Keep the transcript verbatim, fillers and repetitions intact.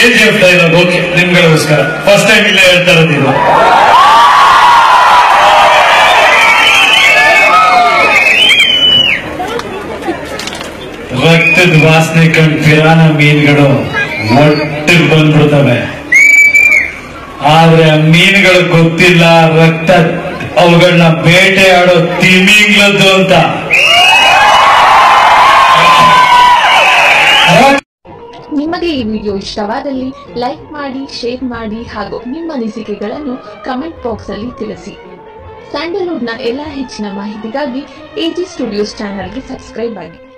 KGF dialogue okay ನಿಮ್ಗಳಿಗೋಸ್ಕರ first time ಇಲ್ಲೇ ಹೇಳ್ತಾ ಇರೋದು ಇದು. ರಕ್ತದ ವಾಸನೆ ಕಂಡು ಪಿರಾನ ಮೀನುಗಳು ಒಟ್ಟಿಗೆ ಬಂದ್ಬಿಡ್ತವೆ. ಆದ್ರೆ ಮೀನುಗಳು ಗೊತ್ತಿಲ್ಲ ರಕ್ತ ಅವುಗಳನ್ನ ಬೇಟೆ ಆಡೋ ತಿಮಿಂಗ್ಲದ್ದು ಅಂತ. ನಿಮಗೆ ಈ ವಿಡಿಯೋ ಇಷ್ಟವಾದಲ್ಲಿ ಲೈಕ್ ಮಾಡಿ, ಶೇರ್ ಮಾಡಿ ಹಾಗೂ ನಿಮ್ಮ ಅನಿಸಿಕೆಗಳನ್ನು ಕಮೆಂಟ್ ಬಾಕ್ಸ್ ಅಲ್ಲಿ ತಿಳಿಸಿ. ಸ್ಯಾಂಡಲ್ವುಡ್ ನ ಎಲ್ಲಾ ಹೆಚ್ಚಿನ ಮಾಹಿತಿಗಾಗಿ ಎಜಿ ಸ್ಟುಡಿಯೋಸ್ ಚಾನೆಲ್ಗೆ ಸಬ್ಸ್ಕ್ರೈಬ್ ಆಗಿ.